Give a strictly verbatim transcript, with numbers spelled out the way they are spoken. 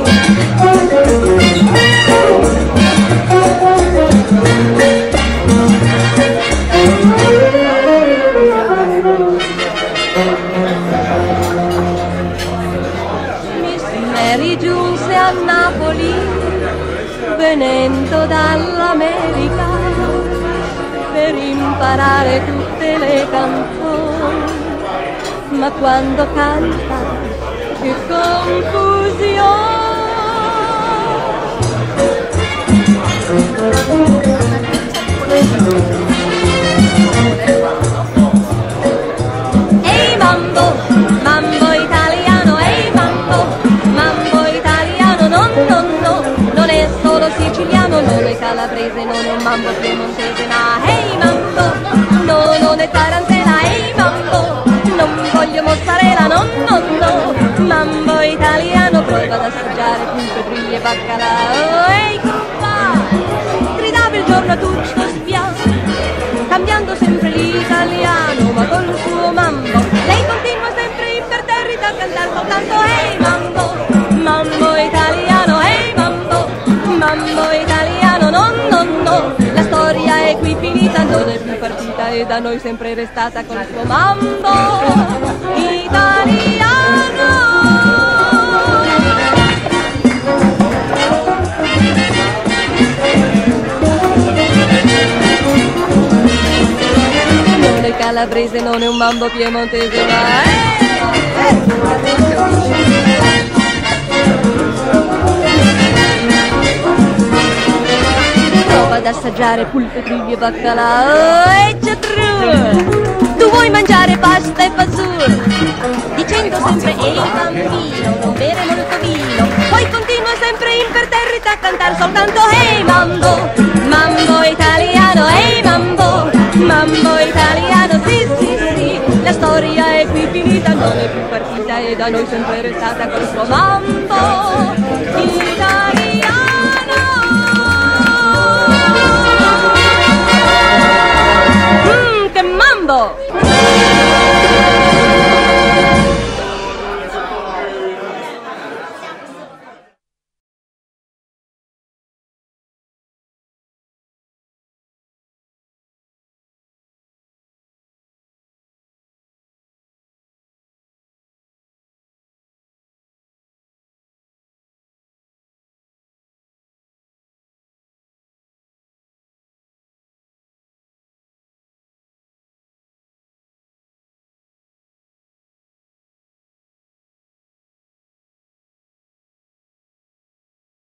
Rigiunse a Napoli venendo dall'America per imparare tutte le canzoni, ma quando canta che confusione. Ehi mambo, mambo italiano, ehi mambo, mambo italiano, no, no, no, non è solo siciliano, non è calabrese, non è un mambo piemontese, ma ehi mambo, no, non è tarantella, ehi mambo, non voglio mozzarella, no, no, no, mambo italiano, prova ad assaggiare punto, briglie e baccalà. Ehi compà, gridava il giorno a tutto spiano, cambiando sempre l'italiano, ma col suo mambo lei continua sempre imperterrita a cantare soltanto ehi mambo, mambo italiano, ehi mambo, mambo italiano, no, no, no, la storia è qui finita, non è più partita e da noi sempre restata col suo mambo italiano. Calabrese, non è un mambo piemontese, ma è... prova ad assaggiare pulpe, triglie e baccalà. E c'è tru, tu vuoi mangiare pasta e fasul, dicendo sempre ehi bambino, non bere molto vino, poi continua sempre imperterrita a cantare soltanto ehi mambo, mambo italiano, ehi mambo, mambo italiano, sì, sì, sì, la storia è qui finita, non è più partita e da noi sempre restata col suo mambo